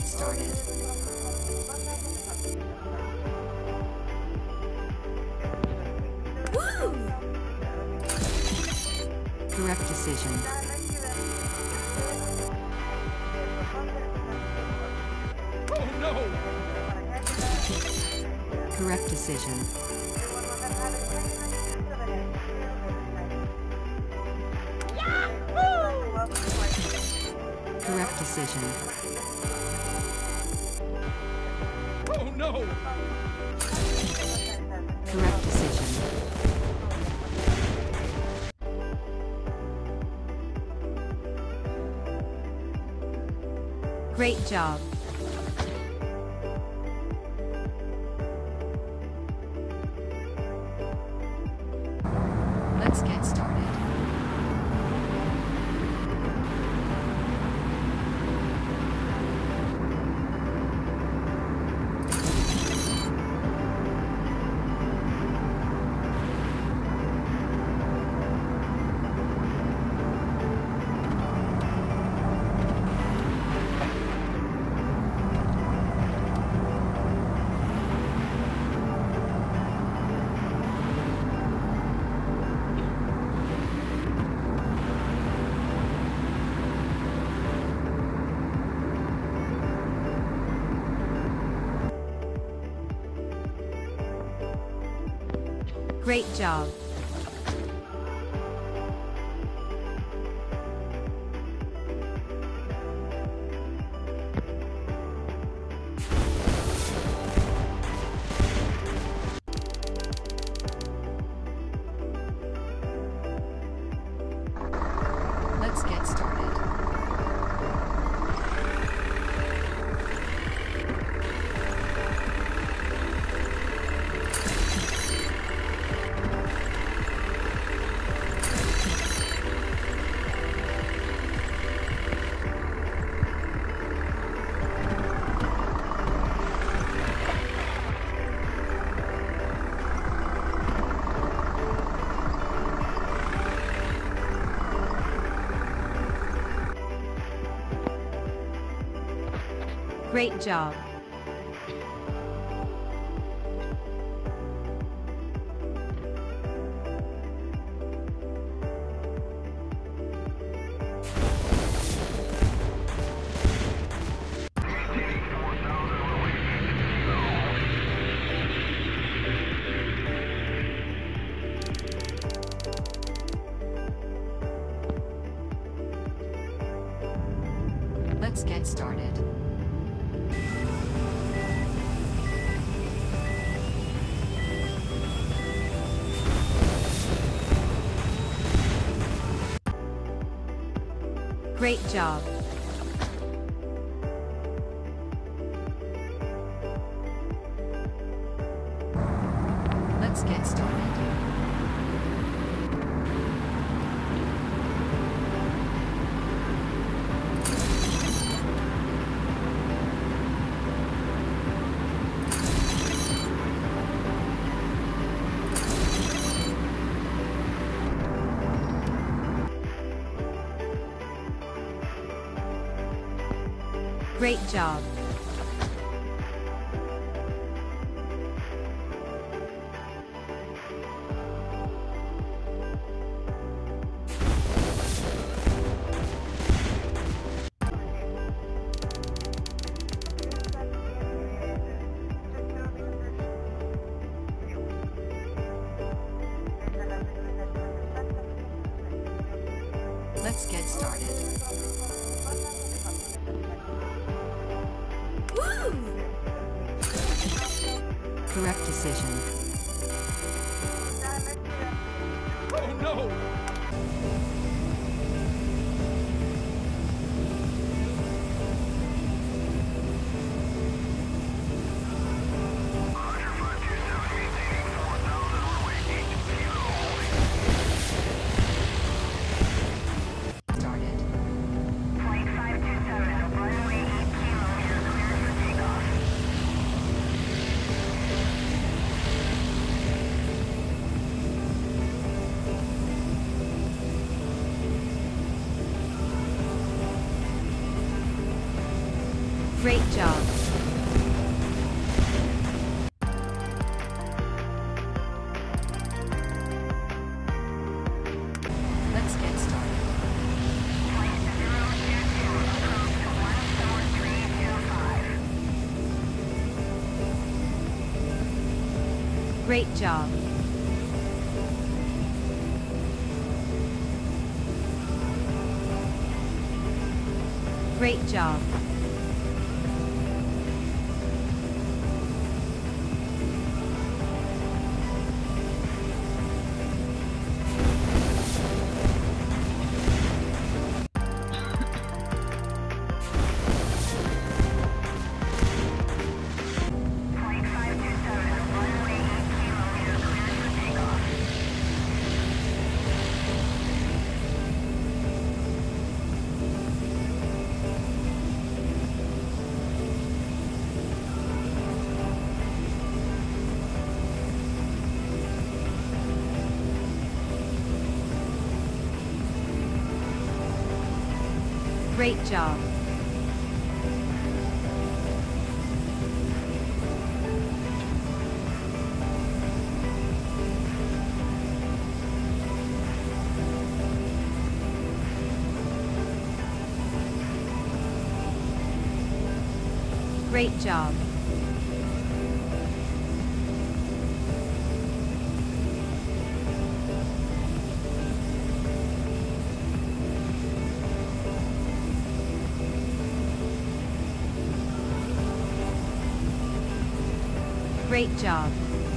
get started. Woo! Correct decision. Oh no! Correct decision. Correct decision. Oh no! Correct decision. Great job. Let's get started. Great job. Let's get started. Great job. Let's get started. Great job. Let's get started. Great job. Let's get started. Woo! Correct decision. Oh no! Started. Flight 527, runway 8 kilo, you're cleared for takeoff. Great job. Great job. Flight 527, runway 8 you're cleared for takeoff. Great job. Great job. Great job.